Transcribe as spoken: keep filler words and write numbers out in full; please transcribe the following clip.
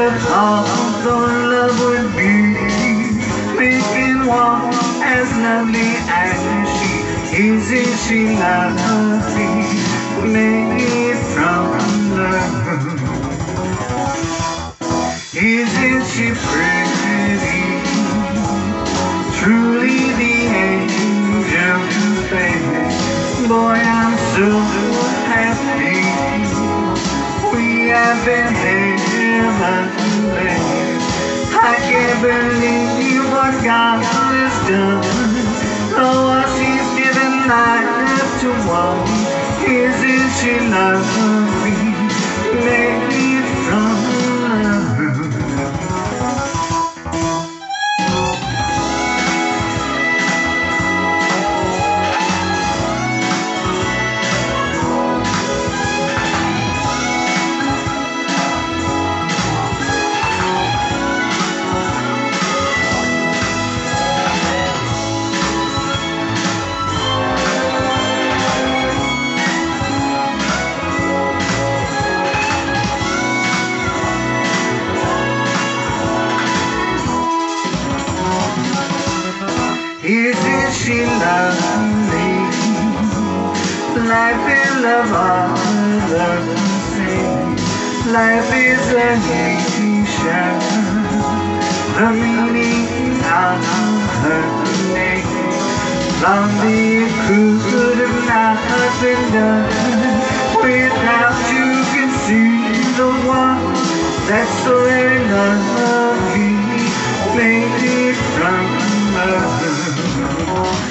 thought our love would be, making one as lovely as she. Isn't she lovely, made from love? Isn't she pretty, truly the angel's face? Boy, I'm so happy we have been heavenly. I can't believe what God has done. Oh, she's given life to one. Isn't she lovely, made from love? Isn't she lovely? Life in love are the same. Life is a nation, the meaning of her name. Lonely could have not been done without you can see the one that's so very lovely, made it from love.